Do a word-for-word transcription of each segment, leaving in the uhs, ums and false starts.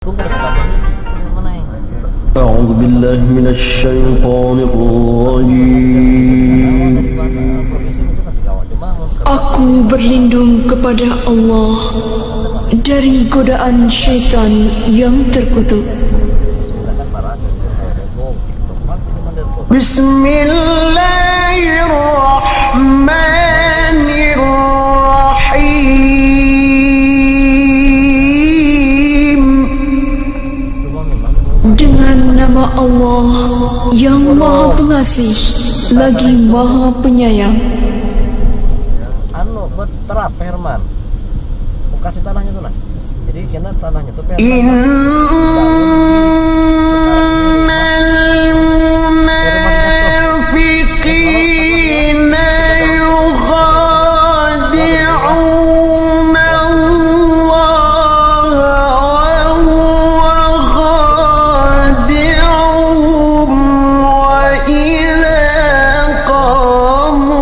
أعوذ بالله من الشيطان الرجيم. Aku berlindung kepada Allah dari godaan syaitan yang terkutuk. Bismillahirrahmanirrahim. Dengan nama Allah yang Maha Pengasih lagi Maha Penyayang. Anu buat terap Herman, mau kasih tanahnya tuh nah. Jadi kena tanahnya tuh Herman. Innal munafiqina yukhadi'una Allah wa huwa khadi'uhum wa idza qamu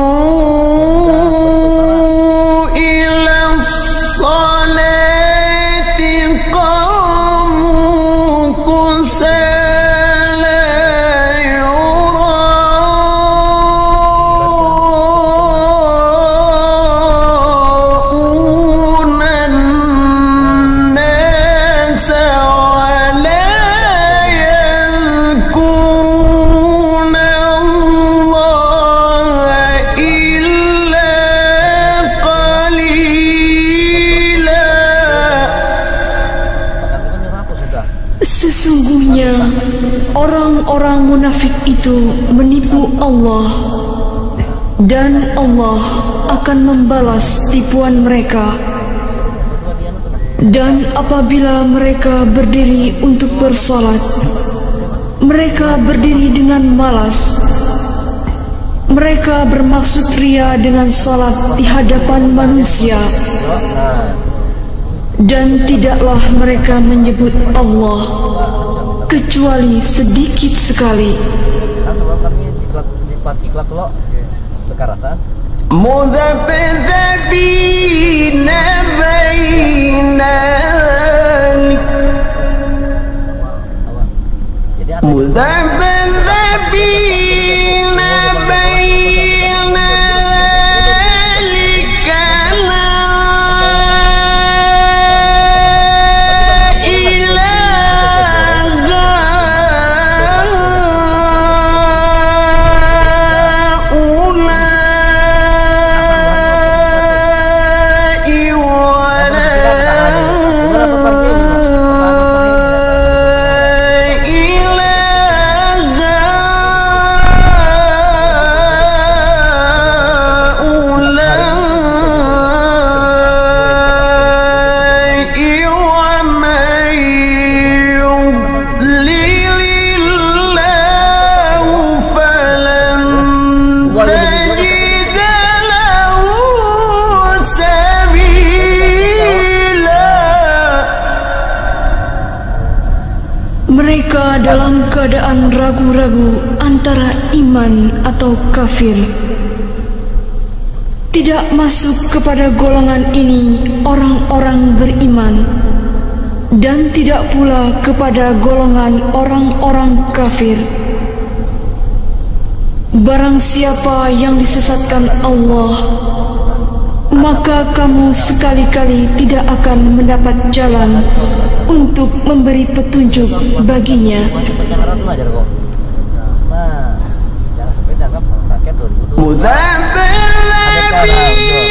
Sesungguhnya orang-orang munafik itu menipu Allah, dan Allah akan membalas tipuan mereka. Dan apabila mereka berdiri untuk bersalat, mereka berdiri dengan malas. Mereka bermaksud ria dengan salat di hadapan manusia, dan tidaklah mereka menyebut Allah kecuali sedikit sekali. Mudhabdhabina baina Mudhabdhabina baina Mereka dalam keadaan ragu-ragu antara iman atau kafir. Tidak masuk kepada golongan ini orang-orang beriman, dan tidak pula kepada golongan orang-orang kafir. Barang siapa yang disesatkan Allah, maka kamu sekali-kali tidak akan mendapat jalan untuk memberi petunjuk baginya. Mudhabdhabina